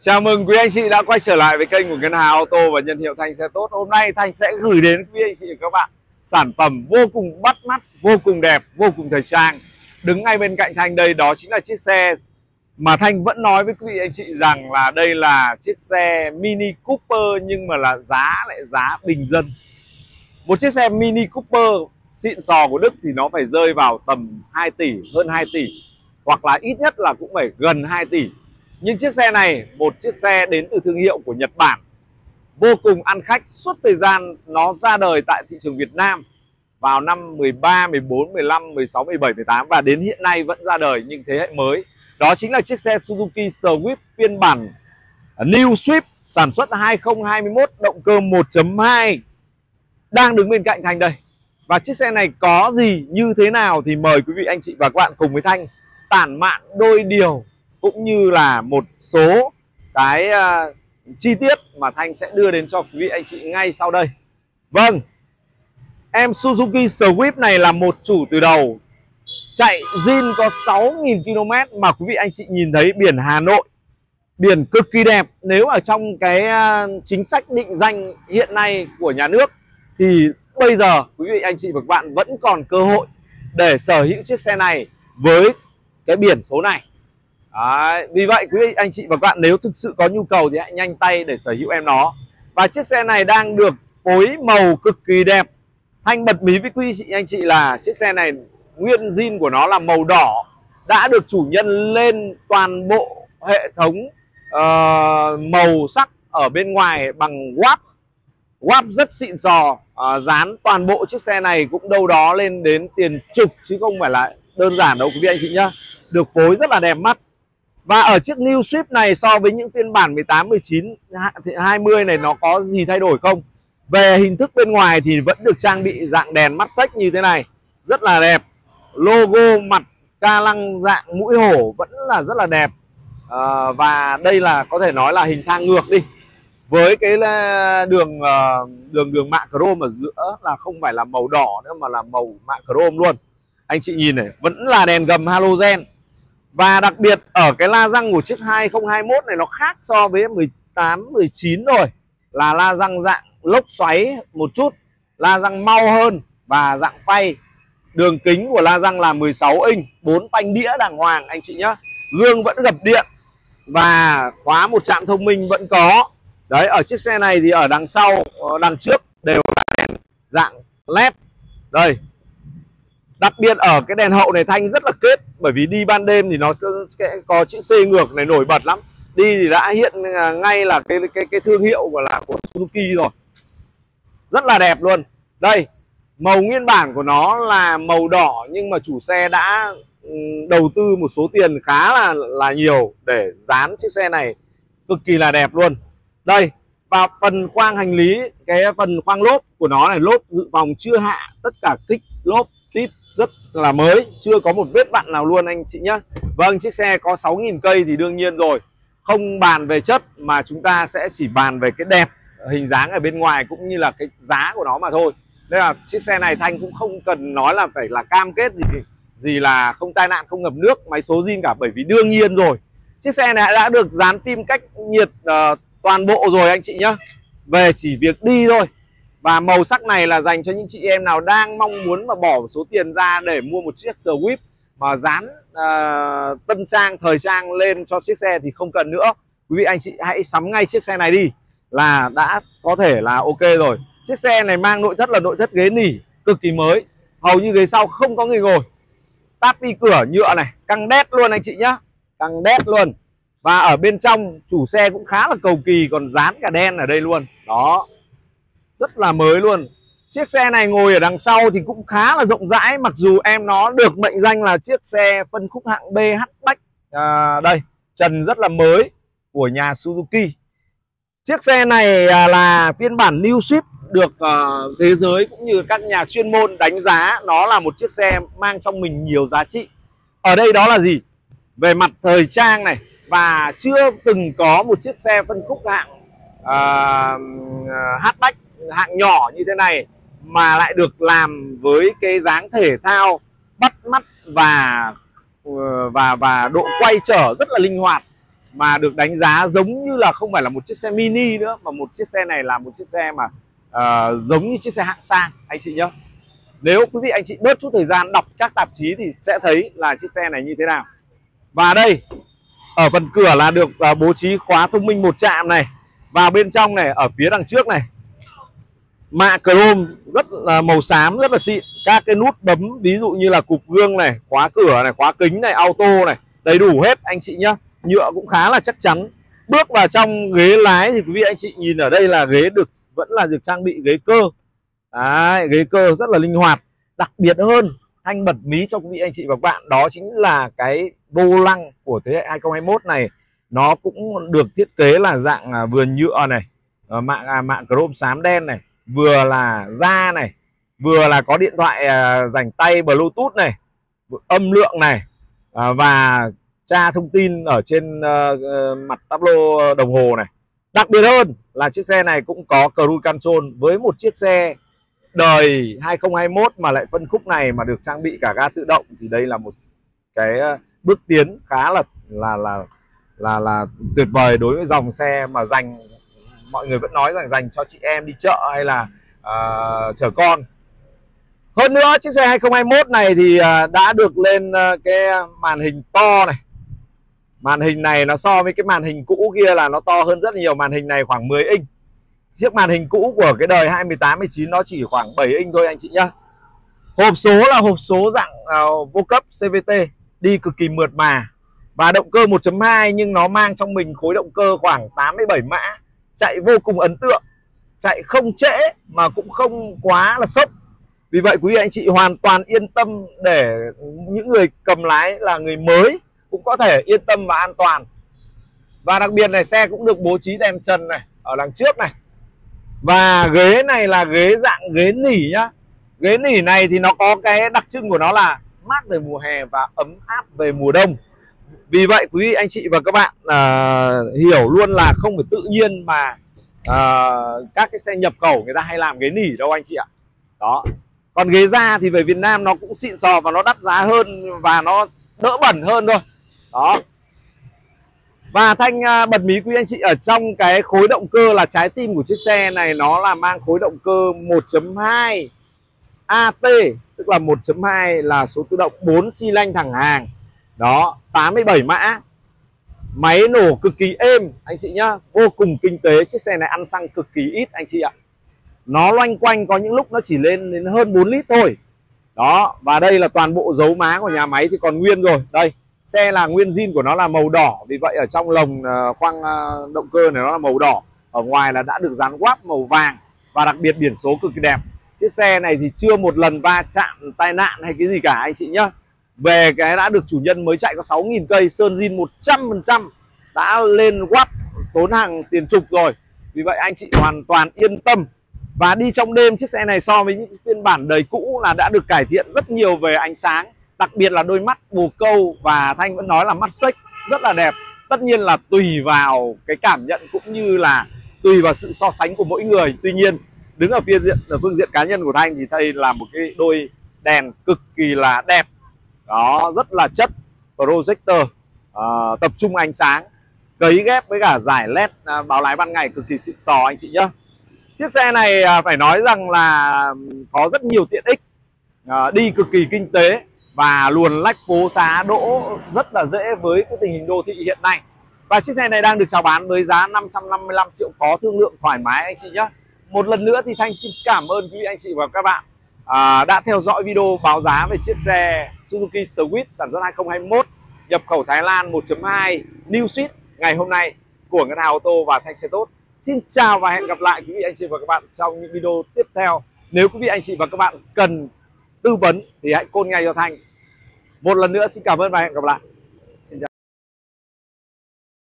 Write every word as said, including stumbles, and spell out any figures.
Chào mừng quý anh chị đã quay trở lại với kênh của Ngân hàng Ô tô và nhân hiệu Thanh Xe Tốt. Hôm nay Thanh sẽ gửi đến quý anh chị và các bạn sản phẩm vô cùng bắt mắt, vô cùng đẹp, vô cùng thời trang. Đứng ngay bên cạnh Thanh đây đó chính là chiếc xe mà Thanh vẫn nói với quý vị anh chị rằng là đây là chiếc xe Mini Cooper nhưng mà là giá lại giá bình dân. Một chiếc xe Mini Cooper xịn sò của Đức thì nó phải rơi vào tầm hai tỷ, hơn hai tỷ, hoặc là ít nhất là cũng phải gần hai tỷ. Nhưng chiếc xe này, một chiếc xe đến từ thương hiệu của Nhật Bản, vô cùng ăn khách. Suốt thời gian nó ra đời tại thị trường Việt Nam vào năm mười ba, mười bốn, mười lăm, mười sáu, mười bảy, mười tám và đến hiện nay vẫn ra đời nhưng thế hệ mới. Đó chính là chiếc xe Suzuki Swift phiên bản New Swift sản xuất hai không hai mốt, động cơ một chấm hai đang đứng bên cạnh Thanh đây. Và chiếc xe này có gì, như thế nào thì mời quý vị anh chị và các bạn cùng với Thanh tản mạn đôi điều cũng như là một số cái uh, chi tiết mà Thanh sẽ đưa đến cho quý vị anh chị ngay sau đây. Vâng, em Suzuki Swift này là một chủ từ đầu, chạy zin có sáu nghìn ki lô mét mà quý vị anh chị nhìn thấy biển Hà Nội, biển cực kỳ đẹp. Nếu ở trong cái uh, chính sách định danh hiện nay của nhà nước thì bây giờ quý vị anh chị và các bạn vẫn còn cơ hội để sở hữu chiếc xe này với cái biển số này. Đấy, vì vậy quý vị anh chị và các bạn nếu thực sự có nhu cầu thì hãy nhanh tay để sở hữu em nó. Và chiếc xe này đang được phối màu cực kỳ đẹp. Thanh bật mí với quý chị anh chị là chiếc xe này nguyên zin của nó là màu đỏ, đã được chủ nhân lên toàn bộ hệ thống uh, màu sắc ở bên ngoài bằng wap. Wap rất xịn sò, uh, dán toàn bộ chiếc xe này cũng đâu đó lên đến tiền chục chứ không phải là đơn giản đâu quý vị anh chị nhá. Được phối rất là đẹp mắt. Và ở chiếc New Swift này so với những phiên bản mười tám, mười chín, hai mươi này nó có gì thay đổi không? Về hình thức bên ngoài thì vẫn được trang bị dạng đèn mắt xích như thế này, rất là đẹp. Logo mặt ca lăng dạng mũi hổ vẫn là rất là đẹp. à, Và đây là có thể nói là hình thang ngược đi, với cái đường đường đường mạ chrome ở giữa là không phải là màu đỏ nữa mà là màu mạ chrome luôn. Anh chị nhìn này, vẫn là đèn gầm halogen. Và đặc biệt ở cái la răng của chiếc hai không hai mốt này nó khác so với mười tám, mười chín rồi, là la răng dạng lốc xoáy một chút, la răng mau hơn và dạng phay. Đường kính của la răng là mười sáu inch, bốn phanh đĩa đàng hoàng anh chị nhé. Gương vẫn gập điện và khóa một trạm thông minh vẫn có. Đấy, ở chiếc xe này thì ở đằng sau, đằng trước đều là đèn dạng led. Đây, đặc biệt ở cái đèn hậu này Thanh rất là kết, bởi vì đi ban đêm thì nó sẽ có chữ C ngược này nổi bật lắm. Đi thì đã hiện ngay là cái cái cái thương hiệu của là của Suzuki rồi. Rất là đẹp luôn. Đây, màu nguyên bản của nó là màu đỏ nhưng mà chủ xe đã đầu tư một số tiền khá là là nhiều để dán chiếc xe này cực kỳ là đẹp luôn. Đây, và phần khoang hành lý, cái phần khoang lốp của nó này, lốp dự phòng chưa hạ, tất cả kích lốp tip rất là mới, chưa có một vết vặn nào luôn anh chị nhé. Vâng, chiếc xe có sáu nghìn cây thì đương nhiên rồi, không bàn về chất mà chúng ta sẽ chỉ bàn về cái đẹp hình dáng ở bên ngoài cũng như là cái giá của nó mà thôi. Đây là chiếc xe này Thanh cũng không cần nói là phải là cam kết gì gì là không tai nạn, không ngập nước, máy số zin cả, bởi vì đương nhiên rồi. Chiếc xe này đã được dán phim cách nhiệt uh, toàn bộ rồi anh chị nhé. Về chỉ việc đi thôi. Và màu sắc này là dành cho những chị em nào đang mong muốn mà bỏ một số tiền ra để mua một chiếc Swift mà dán uh, tân trang, thời trang lên cho chiếc xe thì không cần nữa. Quý vị anh chị hãy sắm ngay chiếc xe này đi là đã có thể là ok rồi. Chiếc xe này mang nội thất là nội thất ghế nỉ cực kỳ mới, hầu như ghế sau không có người ngồi. Táp bi cửa nhựa này, căng đét luôn anh chị nhá, căng đét luôn. Và ở bên trong chủ xe cũng khá là cầu kỳ, còn dán cả đen ở đây luôn. Đó, rất là mới luôn. Chiếc xe này ngồi ở đằng sau thì cũng khá là rộng rãi, mặc dù em nó được mệnh danh là chiếc xe phân khúc hạng B hatchback. à, Đây, trần rất là mới của nhà Suzuki. Chiếc xe này là phiên bản New Swift, được uh, thế giới cũng như các nhà chuyên môn đánh giá nó là một chiếc xe mang trong mình nhiều giá trị. Ở đây đó là gì? Về mặt thời trang này, và chưa từng có một chiếc xe phân khúc hạng uh, hatchback, hạng nhỏ như thế này mà lại được làm với cái dáng thể thao bắt mắt và và và độ quay trở rất là linh hoạt. mà được đánh giá giống như là không phải là một chiếc xe mini nữa, mà một chiếc xe này là một chiếc xe mà uh, giống như chiếc xe hạng sang anh chị nhé. Nếu quý vị anh chị bớt chút thời gian đọc các tạp chí thì sẽ thấy là chiếc xe này như thế nào. Và đây, ở phần cửa là được uh, bố trí khóa thông minh một chạm này. Vào bên trong này, ở phía đằng trước này, mạ chrome rất là màu xám, rất là xịn. Các cái nút bấm ví dụ như là cụp gương này, khóa cửa này, khóa kính này, auto này, đầy đủ hết anh chị nhá. Nhựa cũng khá là chắc chắn. Bước vào trong ghế lái thì quý vị anh chị nhìn ở đây là ghế được vẫn là được trang bị ghế cơ. Đấy, ghế cơ rất là linh hoạt. Đặc biệt hơn, Thanh bật mí cho quý vị anh chị và các bạn, đó chính là cái vô lăng của thế hệ hai không hai mốt này. Nó cũng được thiết kế là dạng vừa nhựa này, mạ mạ chrome xám đen này, vừa là da này, vừa là có điện thoại rảnh tay Bluetooth này, âm lượng này, và tra thông tin ở trên mặt tablo đồng hồ này. Đặc biệt hơn là chiếc xe này cũng có cruise control. Với một chiếc xe đời hai không hai mốt mà lại phân khúc này mà được trang bị cả ga tự động thì đây là một cái bước tiến khá là là là là là tuyệt vời đối với dòng xe mà dành, mọi người vẫn nói rằng dành cho chị em đi chợ hay là uh, chở con. Hơn nữa, chiếc xe hai không hai mốt này thì uh, đã được lên uh, cái màn hình to này. Màn hình này nó so với cái màn hình cũ kia là nó to hơn rất nhiều. Màn hình này khoảng mười inch. Chiếc màn hình cũ của cái đời hai mười tám mười chín nó chỉ khoảng bảy inch thôi anh chị nhá. Hộp số là hộp số dạng uh, vô cấp xê vê tê, đi cực kỳ mượt mà. Và động cơ một chấm hai nhưng nó mang trong mình khối động cơ khoảng tám mươi bảy mã. Chạy vô cùng ấn tượng, chạy không trễ mà cũng không quá là sốc. Vì vậy quý vị anh chị hoàn toàn yên tâm, để những người cầm lái là người mới cũng có thể yên tâm và an toàn. Và đặc biệt này, xe cũng được bố trí đèn trần này ở đằng trước này. Và ghế này là ghế dạng ghế nỉ nhá. Ghế nỉ này thì nó có cái đặc trưng của nó là mát về mùa hè và ấm áp về mùa đông. Vì vậy quý vị anh chị và các bạn uh, hiểu luôn là không phải tự nhiên mà uh, các cái xe nhập khẩu người ta hay làm ghế nỉ đâu anh chị ạ. Đó. Còn ghế da thì về Việt Nam nó cũng xịn sò và nó đắt giá hơn và nó đỡ bẩn hơn thôi. Đó. Và Thanh uh, bật mí quý vị anh chị, ở trong cái khối động cơ là trái tim của chiếc xe này, nó là mang khối động cơ một chấm hai a tê, tức là một chấm hai là số tự động bốn xi lanh thẳng hàng. Đó, tám mươi bảy mã. Máy nổ cực kỳ êm anh chị nhá, vô cùng kinh tế. Chiếc xe này ăn xăng cực kỳ ít anh chị ạ. Nó loanh quanh, có những lúc nó chỉ lên đến hơn bốn lít thôi. Đó, và đây là toàn bộ dấu má của nhà máy thì còn nguyên rồi. Đây, xe là nguyên zin của nó là màu đỏ. Vì vậy ở trong lồng khoang động cơ này nó là màu đỏ. Ở ngoài là đã được dán quáp màu vàng. Và đặc biệt biển số cực kỳ đẹp. Chiếc xe này thì chưa một lần va chạm tai nạn hay cái gì cả anh chị nhá. Về cái đã được chủ nhân mới chạy có sáu nghìn cây, sơn zin một trăm phần trăm, đã lên watt, tốn hàng tiền chục rồi. Vì vậy anh chị hoàn toàn yên tâm. Và đi trong đêm, chiếc xe này so với những phiên bản đời cũ là đã được cải thiện rất nhiều về ánh sáng. Đặc biệt là đôi mắt bồ câu, và Thanh vẫn nói là mắt xếch rất là đẹp. Tất nhiên là tùy vào cái cảm nhận cũng như là tùy vào sự so sánh của mỗi người. Tuy nhiên đứng ở phía diện, ở phương diện cá nhân của Thanh thì đây là một cái đôi đèn cực kỳ là đẹp. Đó, rất là chất projector, uh, tập trung ánh sáng, cấy ghép với cả giải led uh, báo lái ban ngày cực kỳ xịn sò anh chị nhá. Chiếc xe này uh, phải nói rằng là có rất nhiều tiện ích, uh, đi cực kỳ kinh tế và luồn lách phố xá đỗ rất là dễ với cái tình hình đô thị hiện nay. Và chiếc xe này đang được chào bán với giá năm trăm năm mươi lăm triệu, có thương lượng thoải mái anh chị nhé. Một lần nữa thì Thanh xin cảm ơn quý vị anh chị và các bạn À, đã theo dõi video báo giá về chiếc xe Suzuki Swift sản xuất hai không hai mốt, nhập khẩu Thái Lan một chấm hai New Seat ngày hôm nay của Ngân hàng Ô tô và Thanh Xe Tốt. Xin chào và hẹn gặp lại quý vị anh chị và các bạn trong những video tiếp theo. Nếu quý vị anh chị và các bạn cần tư vấn thì hãy call ngay cho Thanh. Một lần nữa xin cảm ơn và hẹn gặp lại.